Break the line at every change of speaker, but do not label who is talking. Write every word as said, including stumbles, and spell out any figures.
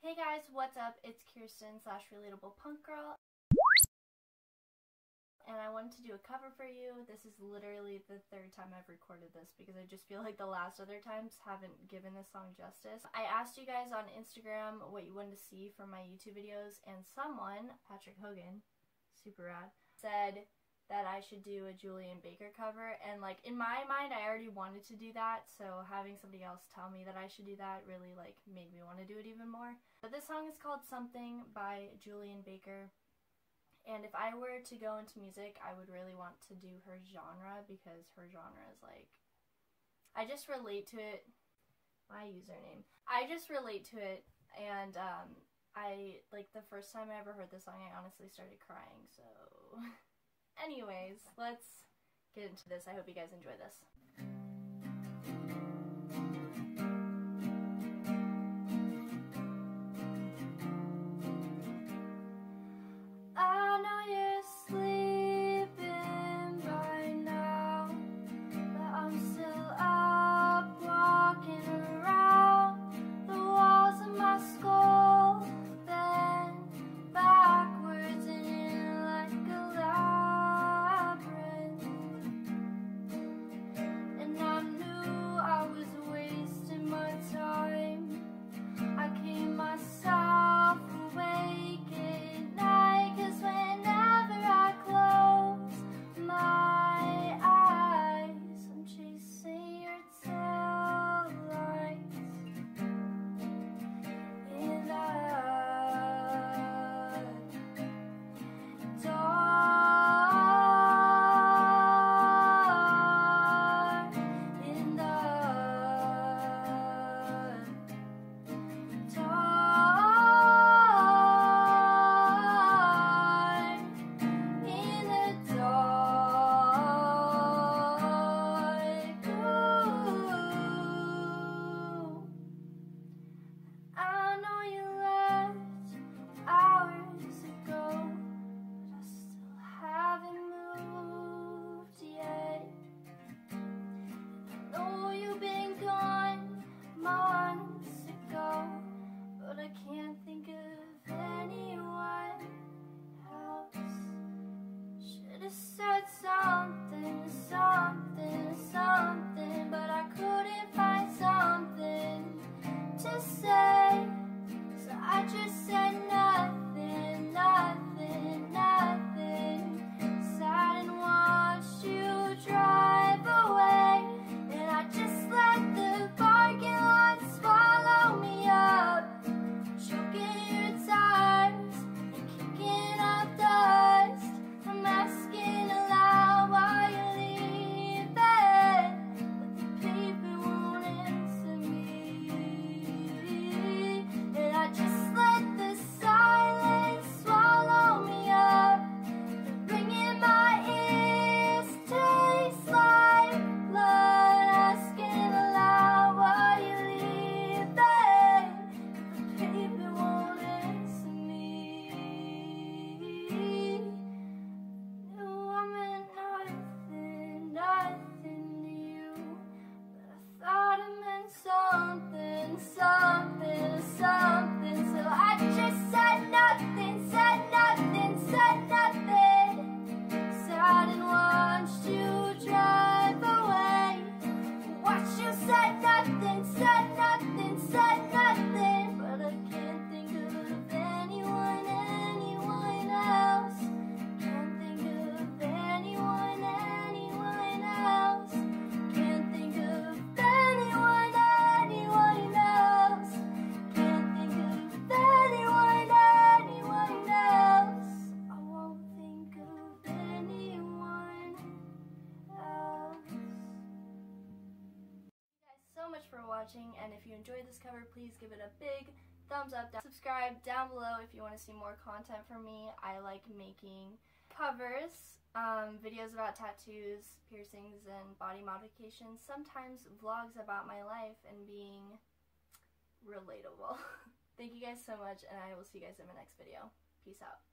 Hey guys, what's up? It's Kirsten slash Relatable Punk Girl, and I wanted to do a cover for you. This is literally the third time I've recorded this because I just feel like the last other times haven't given this song justice. I asked you guys on Instagram what you wanted to see from my YouTube videos, and someone, Patrick Hogan, super rad, said that I should do a Julien Baker cover, and like in my mind I already wanted to do that, so having somebody else tell me that I should do that really like made me want to do it even more. But this song is called Something by Julien Baker, and if I were to go into music I would really want to do her genre because her genre is like, I just relate to it, my username, I just relate to it, and um, I, like the first time I ever heard this song I honestly started crying, so... Anyways, let's get into this. I hope you guys enjoy this. I know you're sleeping by now, but I'm still up walking around the walls of my skull, bent backwards and in like a labyrinth. And I knew I was wasting my time. I keep myself awake at night, 'cause whenever I close my eyes, I'm chasing your tail lights. In the dark, in the dark, in the dark. Ooh. I know you left hours ago, but I still haven't moved yet. I know you've been gone months ago, but I can't think of anyone else. Should've said something, something, something, but I couldn't find something to say, so I just said nothing, nothing, nothing. Sat and watched you drive away, and I just let the parking lot swallow me up, choking your tires and kicking up dust. I'm asking aloud why you're leaving, but the paper won't answer me. And I just let the silence swallow me up, bringing my ears taste like blood. Asking aloud why you're leaving, the paper won't answer me. Knew I meant nothing, nothing to you, but I thought it meant something, something, something. So I just said nothing, said nothing, said nothing. Sat and watched you drive away, watched you said nothing, said nothing, said nothing. But I can't think of anyone, anyone else. Can't think of anyone, anyone else. Can't think of anyone, anyone else. Can't think of anyone, anyone else. I won't think of anyone else. Thank you guys so much for watching, and if you enjoyed this cover, please give it a big thumbs up. Subscribe down below if you want to see more content from me. I like making covers, um, videos about tattoos, piercings, and body modifications, sometimes vlogs about my life and being relatable. Thank you guys so much, and I will see you guys in my next video. Peace out.